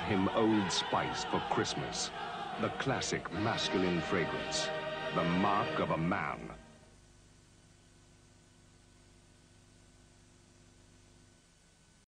him Old Spice for Christmas. The classic masculine fragrance. The mark of a man.